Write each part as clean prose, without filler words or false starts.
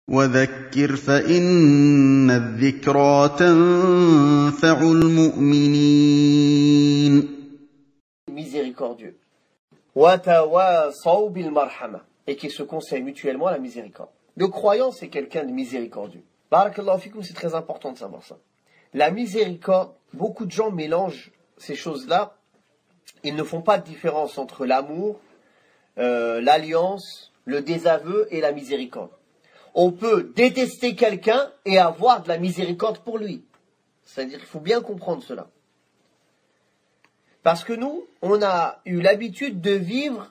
وذكر فإن الذكرى تنفع المؤمنين. Miséricordieux. وَتَوَاصَوْا بِالْمَرْحَمَةِ, et qui se conseillent mutuellement la miséricorde. Le croyant, c'est quelqu'un de miséricordieux. Barakallahu fikoum, c'est très important de savoir ça. La miséricorde, beaucoup de gens mélangent ces choses-là. Ils ne font pas de différence entre l'amour, l'alliance, le désaveu et la miséricorde. On peut détester quelqu'un et avoir de la miséricorde pour lui. C'est-à-dire qu'il faut bien comprendre cela. Parce que nous, on a eu l'habitude de vivre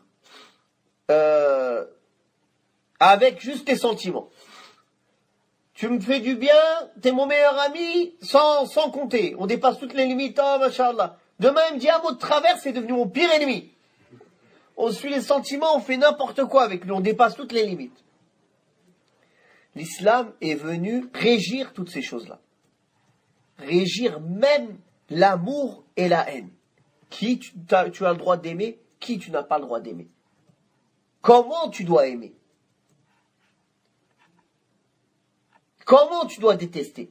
avec juste tes sentiments. Tu me fais du bien, t'es mon meilleur ami, sans compter. On dépasse toutes les limites, oh, machallah. Demain, il me dit un mot de travers, c'est devenu mon pire ennemi. On suit les sentiments, on fait n'importe quoi avec lui, on dépasse toutes les limites. L'islam est venu régir toutes ces choses-là. Régir même l'amour et la haine. Qui tu as le droit d'aimer, qui tu n'as pas le droit d'aimer. Comment tu dois aimer. Comment tu dois détester.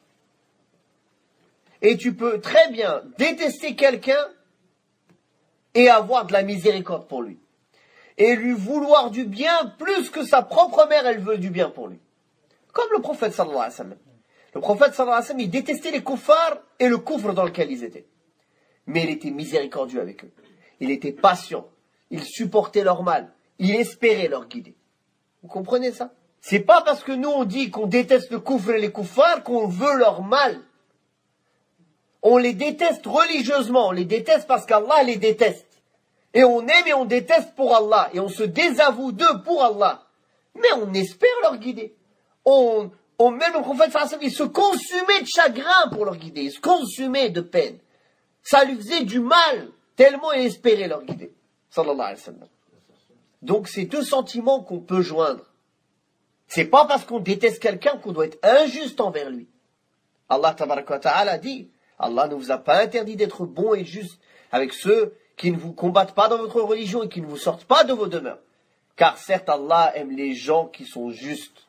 Et tu peux très bien détester quelqu'un et avoir de la miséricorde pour lui. Et lui vouloir du bien plus que sa propre mère, elle veut du bien pour lui. Comme le prophète sallallahu alayhi wa sallam. Le prophète sallallahu alayhi wa sallam, il détestait les kuffars et le coufre dans lequel ils étaient. Mais il était miséricordieux avec eux. Il était patient. Il supportait leur mal. Il espérait leur guider. Vous comprenez ça? C'est pas parce que nous on dit qu'on déteste le coufre et les kuffars qu'on veut leur mal. On les déteste religieusement. On les déteste parce qu'Allah les déteste. Et on aime et on déteste pour Allah. Et on se désavoue d'eux pour Allah. Mais on espère leur guider. Même le prophète sallallahu alayhi wa sallam, il se consumait de chagrin pour leur guider. Il se consumait de peine. Ça lui faisait du mal, tellement il espérait leur guider. Sallallahu alayhi wa sallam. Donc c'est deux sentiments qu'on peut joindre. C'est pas parce qu'on déteste quelqu'un qu'on doit être injuste envers lui. Allah tabaraka wa ta'ala dit, Allah ne vous a pas interdit d'être bon et juste avec ceux qui ne vous combattent pas dans votre religion et qui ne vous sortent pas de vos demeures. Car certes Allah aime les gens qui sont justes.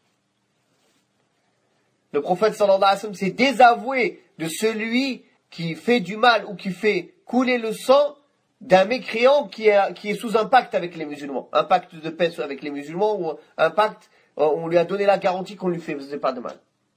Le prophète sallallahu alayhi wa sallam s'est désavoué de celui qui fait du mal ou qui fait couler le sang d'un mécréant qui est sous un pacte avec les musulmans. Un pacte de paix avec les musulmans ou un pacte, on lui a donné la garantie qu'on ne lui faisait pas de mal.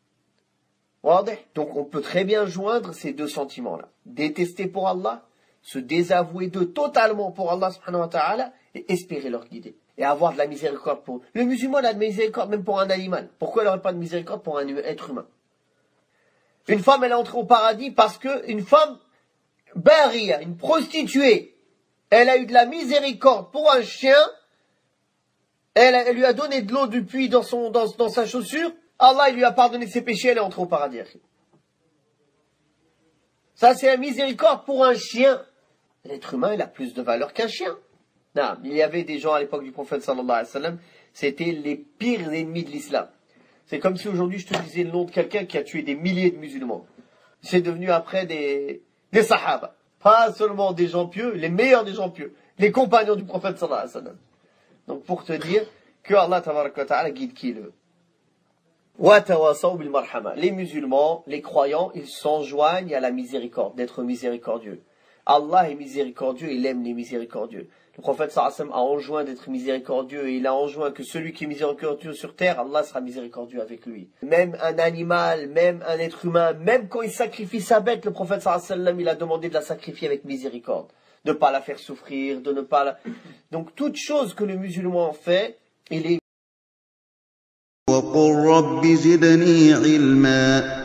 Donc on peut très bien joindre ces deux sentiments-là. Détester pour Allah, se désavouer d'eux totalement pour Allah subhanahu wa ta'ala et espérer leur guider. Et avoir de la miséricorde pour eux. Le musulman a de la miséricorde même pour un animal. Pourquoi il n'aurait pas de miséricorde pour un être humain? Une femme, elle est entrée au paradis parce que une femme, baria, une prostituée, elle a eu de la miséricorde pour un chien, elle lui a donné de l'eau du puits dans sa chaussure, Allah il lui a pardonné ses péchés, elle est entrée au paradis. Ça c'est la miséricorde pour un chien. L'être humain, il a plus de valeur qu'un chien. Non, il y avait des gens à l'époque du prophète sallallahu alayhi wa sallam, c'était les pires ennemis de l'islam. C'est comme si aujourd'hui je te disais le nom de quelqu'un qui a tué des milliers de musulmans. C'est devenu après des sahaba. Pas seulement des gens pieux, les meilleurs des gens pieux. Les compagnons du prophète sallallahu alayhi wa sallam. Donc pour te dire que Allah tabaraka wa ta'ala guide qui il veut. Les musulmans, les croyants, ils s'enjoignent à la miséricorde, d'être miséricordieux. Allah est miséricordieux, il aime les miséricordieux. Le prophète sallallahu alayhi wa sallam a enjoint d'être miséricordieux et il a enjoint que celui qui est miséricordieux sur terre, Allah sera miséricordieux avec lui. Même un animal, même un être humain, même quand il sacrifie sa bête, le prophète sallallahu alayhi wa sallam, il a demandé de la sacrifier avec miséricorde. De ne pas la faire souffrir, de ne pas la... Donc toute chose que le musulman fait, il est... وَقُلْ رَبِّ زِدْنِي عِلْمًا